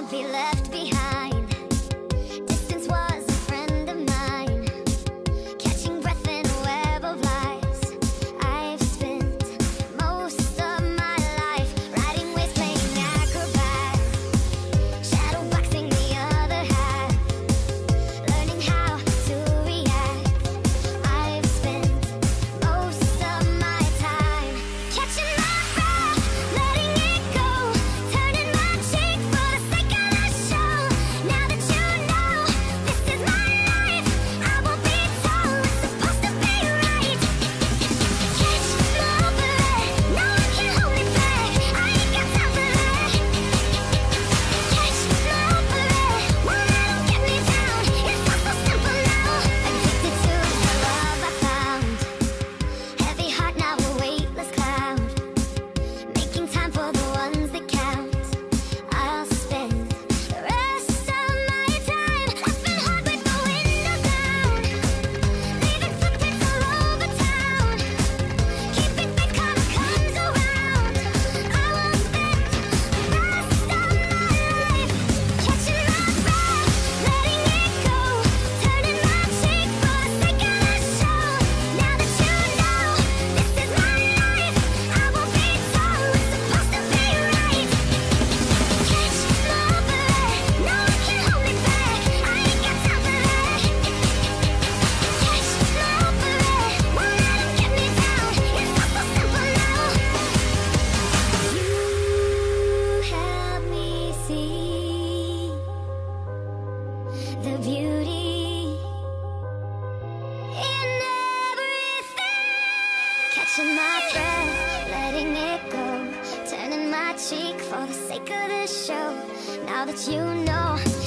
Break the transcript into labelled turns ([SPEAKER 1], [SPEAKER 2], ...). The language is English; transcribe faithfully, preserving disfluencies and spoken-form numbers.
[SPEAKER 1] wanna be left behind. Distance was a friend of mine, catching breath in a web of lies. I've spent most of my life riding waves, playing acrobat, shadow boxing the other half, learning how to react. I've spent most of my time catching my breath, letting it go, turning my cheek for the sake of the show. Now that you know this is my life, I won't be told it's supposed to be right. Catch my breath, no one can hold me back, I ain't got time for that. Catch my breath, won't let 'em get me down, it's all so simple now. Addicted to the love I found, heavy heart now a weightless cloud, making time for the ones that count. I'll spend the rest of my time laughing hard with the windows down, leaving footprints all over town, keeping faith karma comes around. I will spend the rest of my life catching my breath, letting it go, turning my cheek for the sake of the show. Now that you know this is my life, I won't be told it's supposed to be right. Catch my breath, no one can hold me back, I ain't got time for that. Catch my breath, won't let 'em get me down, it's all so simple now. You help me see the beauty in everything. Catching my breath, letting it go, turning my cheek for the sake of the show. Now that you know